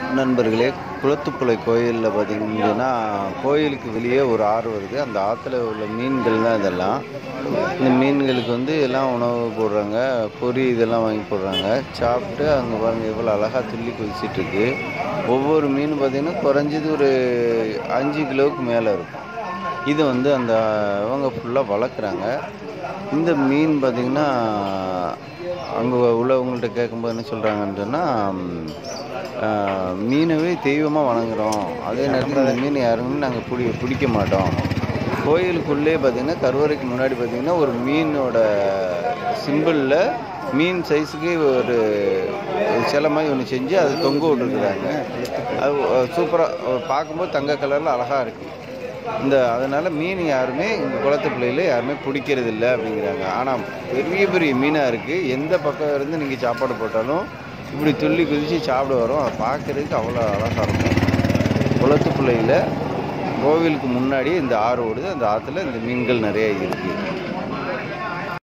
நண்பர்களே, குளத்துப்புழை கோயிலில் பார்த்தீங்கன்னா, கோயிலுக்கு வெளியே ஒரு ஆறு வருது. அந்த ஆற்றுல உள்ள மீன்கள் தான் இதெல்லாம். இந்த மீன்களுக்கு எல்லாம் உணவு போடுறாங்க. பொரி இதெல்லாம் வாங்கி போடுறாங்க. சாப்பிட்டு அங்கே பாருங்கள் எவ்வளோ அழகாக துள்ளி குதிச்சிட்ருக்கு. ஒவ்வொரு மீன் பார்த்தீங்கன்னா குறைஞ்சது ஒரு 5 கிலோவுக்கு மேலே இருக்கும். இது அந்த அவங்க ஃபுல்லாக வளர்க்குறாங்க. இந்த மீன் பார்த்திங்கன்னா அங்கே உள்ளவங்கள்ட்ட கேட்கும்போது என்ன சொல்கிறாங்கன்னு சொன்னால், மீனவே தெய்வமாக வணங்குறோம். அதே நேரத்தில் இந்த மீன் யாருமே நாங்கள் பிடிக்க மாட்டோம். கோயிலுக்குள்ளே பார்த்திங்கன்னா கருவறைக்கு முன்னாடி பார்த்திங்கன்னா ஒரு மீனோட சிம்பிளில் மீன் சைஸுக்கு ஒரு சிலை மாதிரி ஒன்று செஞ்சு அது தொங்க விட்டுருக்குறாங்க. அது சூப்பராக பார்க்கும்போது தங்க கலரில் அழகாக இருக்குது. அதனால் மீன் யாருமே இந்த குளத்துப்புழையில் யாருமே பிடிக்கிறது இல்லை அப்படிங்கிறாங்க. ஆனால் பெரிய பெரிய மீனாக இருக்குது. எந்த பக்கம் இருந்து நீங்கள் சாப்பாடு போட்டாலும் இப்படி துள்ளி குதித்து சாப்பிட வரும். அதை பார்க்குறதுக்கு அவ்வளோ அழகாக இருக்கும். குளத்துப்புழையில் கோவிலுக்கு முன்னாடி இந்த ஆறு ஓடுது. அந்த ஆற்றுல இந்த மீன்கள் நிறைய இருக்குது.